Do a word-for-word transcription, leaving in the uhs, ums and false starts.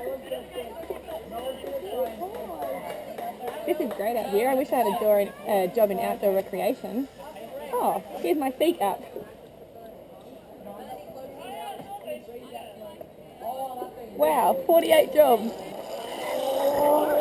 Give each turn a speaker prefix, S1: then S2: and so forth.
S1: This is great out here. I wish I had a door in, uh, job in outdoor recreation. Oh, here's my feet up. Wow, forty-eight jobs.